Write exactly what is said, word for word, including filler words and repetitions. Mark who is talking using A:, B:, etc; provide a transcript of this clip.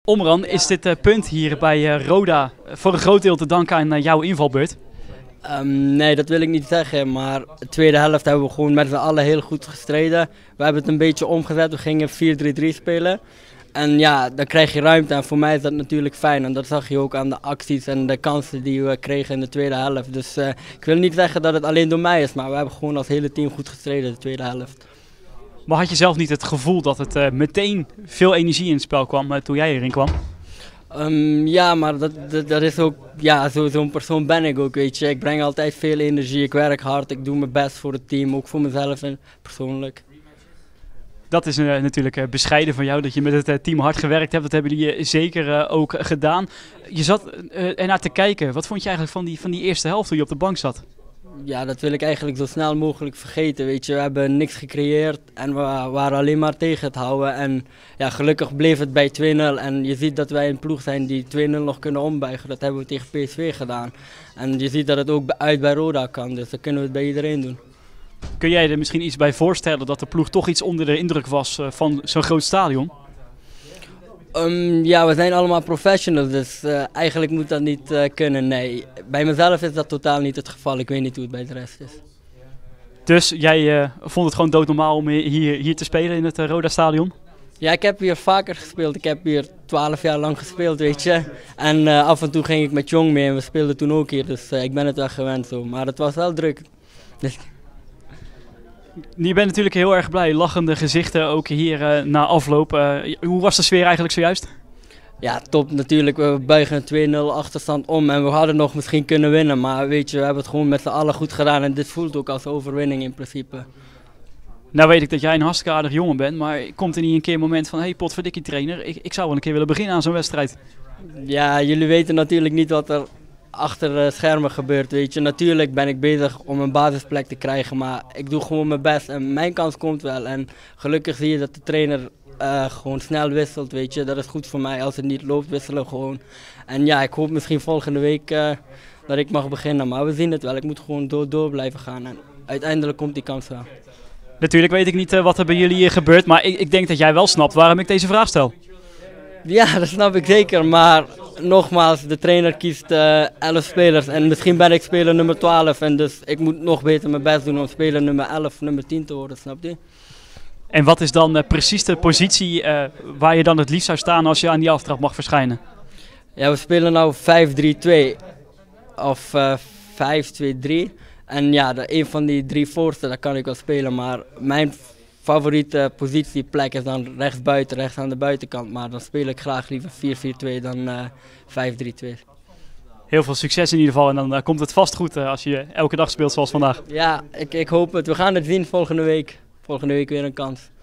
A: Omran, is dit uh, punt hier bij uh, Roda voor een groot deel te danken aan uh, jouw invalbeurt?
B: Um, nee, dat wil ik niet zeggen, maar de tweede helft hebben we gewoon met z'n allen heel goed gestreden. We hebben het een beetje omgezet, we gingen vier drie drie spelen. En ja, dan krijg je ruimte en voor mij is dat natuurlijk fijn. En dat zag je ook aan de acties en de kansen die we kregen in de tweede helft. Dus uh, ik wil niet zeggen dat het alleen door mij is, maar we hebben gewoon als hele team goed gestreden de tweede helft.
A: Maar had je zelf niet het gevoel dat het uh, meteen veel energie in het spel kwam uh, toen jij erin kwam?
B: Um, ja, maar dat, dat, dat is ook, ja, zo, zo'n persoon ben ik ook, weet je. Ik breng altijd veel energie, ik werk hard, ik doe mijn best voor het team, ook voor mezelf en persoonlijk.
A: Dat is uh, natuurlijk uh, bescheiden van jou, dat je met het uh, team hard gewerkt hebt. Dat hebben jullie uh, zeker uh, ook gedaan. Je zat uh, ernaar te kijken. Wat vond je eigenlijk van die, van die eerste helft toen je op de bank zat?
B: Ja, dat wil ik eigenlijk zo snel mogelijk vergeten, weet je. We hebben niks gecreëerd en we waren alleen maar tegen het houden. En ja, gelukkig bleef het bij twee nul. En je ziet dat wij een ploeg zijn die twee nul nog kunnen ombuigen. Dat hebben we tegen P S V gedaan. En je ziet dat het ook uit bij Roda kan, dus dat kunnen we het bij iedereen doen.
A: Kun jij er misschien iets bij voorstellen dat de ploeg toch iets onder de indruk was uh, van zo'n groot stadion?
B: Um, ja, we zijn allemaal professionals, dus uh, eigenlijk moet dat niet uh, kunnen, nee. Bij mezelf is dat totaal niet het geval, ik weet niet hoe het bij de rest is.
A: Dus jij uh, vond het gewoon doodnormaal om hier, hier te spelen in het uh, Roda Stadion?
B: Ja, ik heb hier vaker gespeeld, ik heb hier twaalf jaar lang gespeeld, weet je. En uh, af en toe ging ik met Jong mee en we speelden toen ook hier, dus uh, ik ben het wel gewend zo. Maar het was wel druk. Dus...
A: Je bent natuurlijk heel erg blij, lachende gezichten ook hier uh, na afloop. Uh, hoe was de sfeer eigenlijk zojuist?
B: Ja, top natuurlijk. We buigen een twee nul achterstand om en we hadden nog misschien kunnen winnen. Maar weet je, we hebben het gewoon met z'n allen goed gedaan en dit voelt ook als overwinning in principe.
A: Nou weet ik dat jij een hartstikke aardig jongen bent, maar komt er niet een keer een moment van... Hé, hey, potverdikkie trainer, ik, ik zou wel een keer willen beginnen aan zo'n wedstrijd.
B: Ja, jullie weten natuurlijk niet wat er achter de schermen gebeurt, weet je. Natuurlijk ben ik bezig om een basisplek te krijgen, maar ik doe gewoon mijn best en mijn kans komt wel. En gelukkig zie je dat de trainer uh, gewoon snel wisselt, weet je. Dat is goed voor mij, als het niet loopt wisselen gewoon. En ja, ik hoop misschien volgende week uh, dat ik mag beginnen, maar we zien het wel. Ik moet gewoon door, door blijven gaan en uiteindelijk komt die kans wel.
A: Natuurlijk weet ik niet uh, wat er bij jullie hier gebeurt, maar ik, ik denk dat jij wel snapt waarom ik deze vraag stel.
B: Ja, dat snap ik zeker, maar nogmaals, de trainer kiest uh, elf spelers en misschien ben ik speler nummer twaalf en dus ik moet nog beter mijn best doen om speler nummer elf, nummer tien te worden, snap je?
A: En wat is dan uh, precies de positie uh, waar je dan het liefst zou staan als je aan die aftrap mag verschijnen?
B: Ja, we spelen nu vijf drie twee of uh, vijf twee drie en ja, de, een van die drie voorste, dat kan ik wel spelen, maar mijn favoriete positieplek is dan rechts buiten, rechts aan de buitenkant. Maar dan speel ik graag liever vier vier twee dan uh, vijf drie twee.
A: Heel veel succes in ieder geval en dan uh, komt het vast goed uh, als je elke dag speelt zoals vandaag.
B: Ja, ik, ik hoop het. We gaan het zien volgende week. Volgende week weer een kans.